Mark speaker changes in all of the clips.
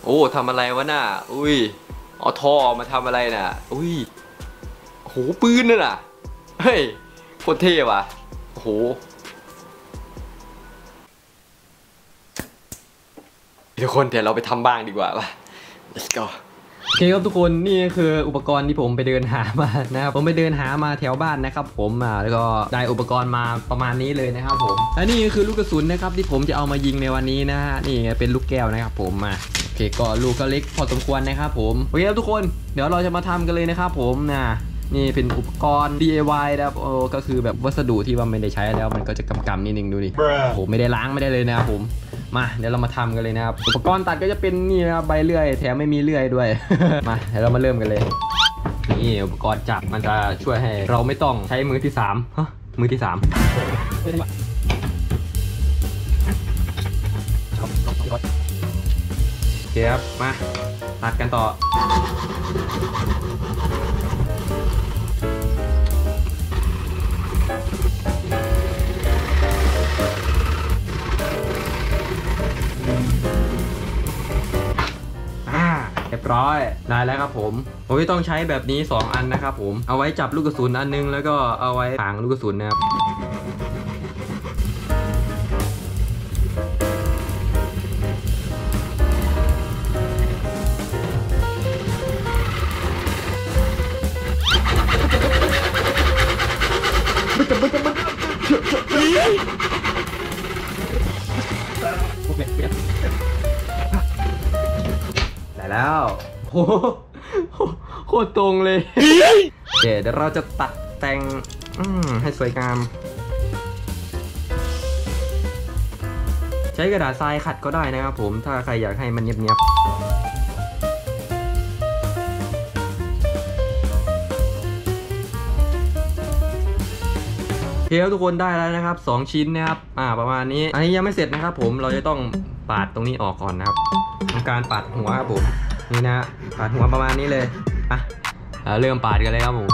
Speaker 1: โอ้ทำอะไรวะน่ะอุ้ยเอาท่อมาทำอะไรน่ะอุ้ยโหปืนน่ะน่ะเฮ้ยโคตรเท่ว่ะโอ้โหทุกคนเดี๋ยวเราไปทำบ้างดีกว่าป่ะ let's go โอเคครับทุกคนนี่คืออุปกรณ์ที่ผมไปเดินหามานะครับผมไปเดินหามาแถวบ้านนะครับผมแล้วก็ได้อุปกรณ์มาประมาณนี้เลยนะครับผมและนี่คือลูกกระสุนนะครับที่ผมจะเอามายิงในวันนี้นะฮะนี่เป็นลูกแก้วนะครับผมโอเคก็ลูกก็เล็กพอสมควรนะครับผมโอเคครับทุกคนเดี๋ยวเราจะมาทำกันเลยนะครับผมนี่เป็นอุปกรณ์ DIY นะครับก็คือแบบวัสดุที่ว่าไม่ได้ใช้แล้วมันก็จะกำๆนิดนึงดูดิโอ้ไม่ได้ล้างไม่ได้เลยนะครับผมมาเดี๋ยวเรามาทำกันเลยนะครับอุปกรณ์ตัดก็จะเป็นนี่นะครับใบเลื่อยแถมไม่มีเลื่อยด้วย มาเดี๋ยวเรามาเริ่มกันเลยนี่อุปกรณ์จับมันจะช่วยให้เราไม่ต้องใช้มือที่3ฮะมือที่3โอเคครับมาตัดกันต่อเรียบร้อยได้แล้วครับผมต้องใช้แบบนี้2อันนะครับผมเอาไว้จับลูกกระสุนอันนึงแล้วก็เอาไว้ถางลูกกระสุนนะครับได้แล้วโอ้โคตรตรงเลยเดี๋ยวเราจะตัดแต่งให้สวยงามใช้กระดาษทรายขัดก็ได้นะครับผมถ้าใครอยากให้มันเนียบๆโอเคทุกคนได้แล้วนะครับ2ชิ้นนะครับประมาณนี้อันนี้ยังไม่เสร็จนะครับผมเราจะต้องปาดตรงนี้ออกก่อนนะครับทำการปาดหัวครับผมนี่นะปาดหัวประมาณนี้เลยเริ่มปาดกันเลยครับผม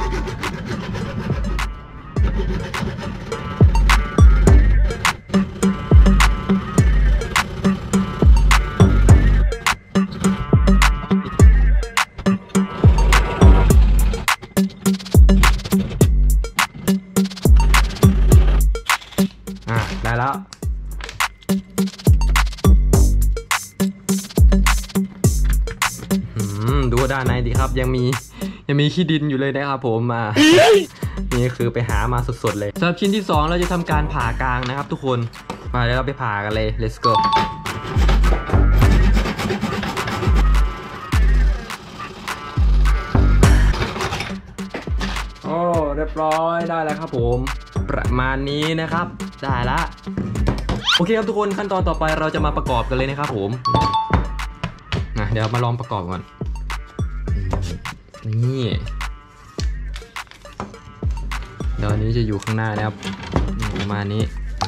Speaker 1: ได้แล้วดูด้านในดีครับยังมีขี้ดินอยู่เลยนะครับผมนี่คือไปหามาสดๆเลยสำหรับชิ้นที่2เราจะทำการผ่ากลางนะครับทุกคนมาแล้วเราไปผ่ากันเลย let's go โอ้เรียบร้อยได้แล้วครับผมประมาณนี้นะครับได้ละโอเคครับทุกคนขั้นตอนต่อไปเราจะมาประกอบกันเลยนะครับผมเดี๋ยวมาลองประกอบก่อนนี่เดี๋ยวอันนี้จะอยู่ข้างหน้านะครับประมาณนี้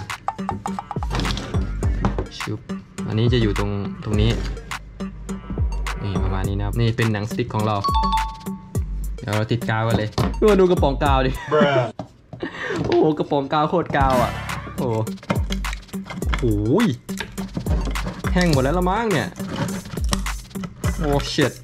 Speaker 1: ชุบอันนี้จะอยู่ตรงนี้นี่ประมาณนี้นะครับนี่เป็นหนังสติ๊กของเราเดี๋ยวเราติดกาวกันเลยมาดูกระป๋องกาวดิ โอ้กระป๋องกาวโคตรกาวโอ้ยแห้งหมดแล้วละมั้งเนี่ยโอ้เชิด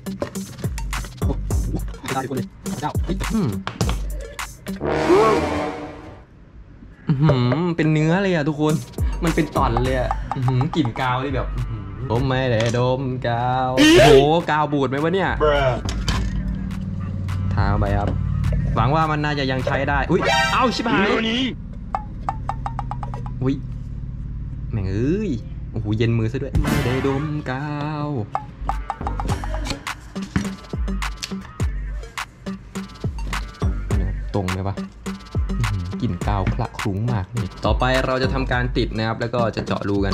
Speaker 1: เป็นเนื้อเลยทุกคนมันเป็นตอนเลยกลิ่นกาวที่แบบผมไม่ได้ดมกาวโอ้โหกาวบูดไหมวะเนี่ยทาไปครับหวังว่ามันน่าจะยังใช้ได้อุ้ยเอ้าชิบหายอุ้ยแม่งโอ้โหเย็นมือซะด้วยไม่ได้ดมกาวตรงไหมปะกลิ่นกาวคละคลุ้งมากนี่ต่อไปเราจะทำการติดนะครับแล้วก็จะเจาะรูกัน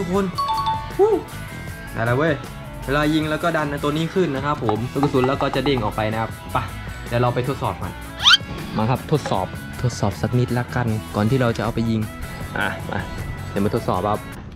Speaker 1: ทุกคนได้แล้วเว้ยเวลายิงแล้วก็ดันตัวนี้ขึ้นนะครับผมลูกกระสุนแล้วก็จะเด้งออกไปนะครับไปเดี๋ยวเราไปทดสอบกันมาครับทดสอบสักนิดละกันก่อนที่เราจะเอาไปยิงมาเดี๋ยวมาทดสอบครับ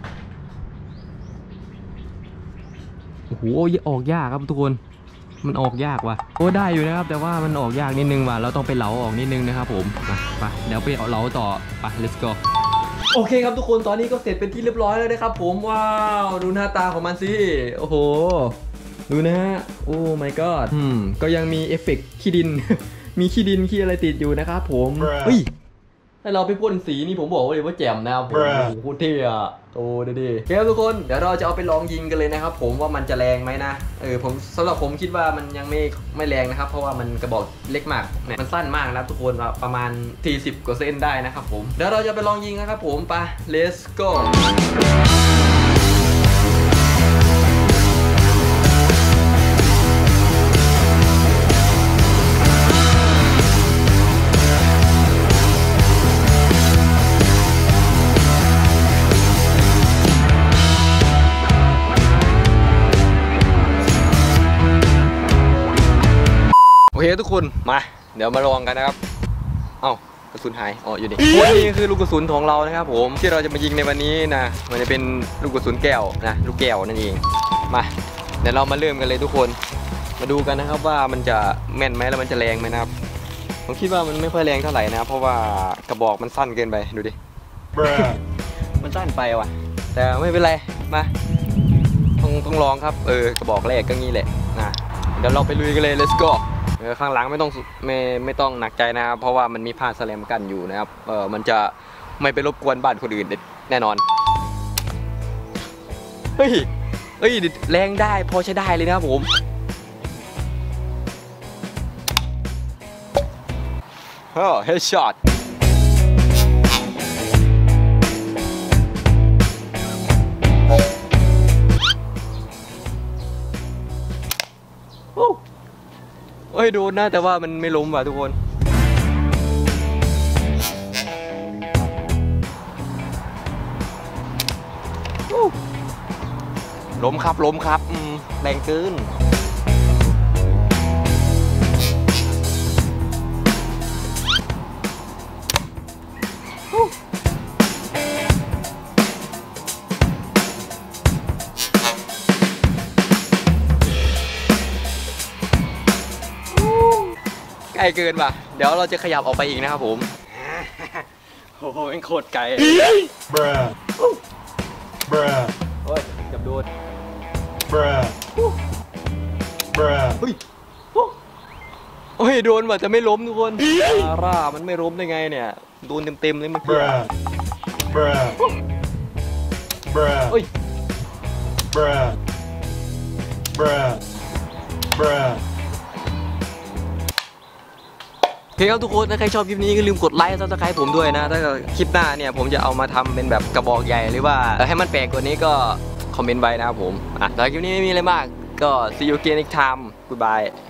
Speaker 1: โอ้โหออกยากครับทุกคนมันออกยากว่ะโอ้ได้อยู่นะครับแต่ว่ามันออกยากนิดนึงว่ะเราต้องไปเหลาออกนิดนึงนะครับผมไปเดี๋ยวไปเหลาต่อไป let's go โอเคครับทุกคนตอนนี้ก็เสร็จเป็นที่เรียบร้อยแล้วนะครับผมว้าวดูหน้าตาของมันสิโอ้โหดูนะฮะโอ้ my god ก็ยังมีเอฟเฟกต์ขี้ดิน มีขี้ดินขี้อะไรติดอยู่นะครับผมเฮ้ยถ้าเราไปพ่นสีนี่ผมบอกเลยว่าแจ่มนะครับผมโคตรเท่อะโอ้ดีๆโอเคครับทุกคนเดี๋ยวเราจะเอาไปลองยิงกันเลยนะครับผมว่ามันจะแรงไหมนะผมสำหรับผมคิดว่ามันยังไม่แรงนะครับเพราะว่ามันกระบอกเล็กมากเนี่ยมันสั้นมากนะทุกคนประมาณ40 กว่าเซนได้นะครับผมเดี๋ยวเราจะไปลองยิงนะครับผมไป let's goโอเคทุกคนมาเดี๋ยวมาลองกันนะครับกระสุนหายอยู่นี่นี่คือลูกกระสุนของเรานะครับผมที่เราจะมายิงในวันนี้นะมันจะเป็นลูกกระสุนแก้วนะลูกแก้วนั่นเองมาเดี๋ยวเรามาเริ่มกันเลยทุกคนมาดูกันนะครับว่ามันจะแม่นไหมแล้วมันจะแรงไหมนะครับผมคิดว่ามันไม่ค่อยแรงเท่าไหร่นะเพราะว่ากระบอกมันสั้นเกินไปดูดิ มันสั้นไปว่ะแต่ไม่เป็นไรมาต้องลองครับกระบอกแรกก็งี้แหละนะเดี๋ยวเราไปลุยกันเลย let's goข้างหลังไม่ต้องหนักใจนะครับเพราะว่ามันมีผ้าแสลมกันอยู่นะครับมันจะไม่ไปรบกวนบ้านคนอื่นแน่นอนเฮ้ยแรงได้พอใช้ได้เลยนะครับผมเฮดช็อตโดนนะแต่ว่ามันไม่ล้มว่ะทุกคนล้มครับแรงเกินไกลเกินว่ะเดี๋ยวเราจะขยับออกไปอีกนะครับผมโอ้โหเป็นโคตรไกลโอ้ยจับโดนโอ้ยโดนว่ะจะไม่ล้มทุกคนร่ามันไม่ล้มได้ไงเนี่ยโดนเต็มเลยเมื่อกี้โอ้ยโอเคครับทุกคนถ้าใครชอบคลิปนี้ก็ลืมกดไลค์และซับสไครป์ผมด้วยนะถ้าคลิปหน้าเนี่ยผมจะเอามาทำเป็นแบบกระบอกใหญ่หรือว่าให้มันแปลกกว่านี้ก็คอมเมนต์ไว้นะครับผมแต่คลิปนี้ไม่มีอะไรมากก็ see you again next time goodbye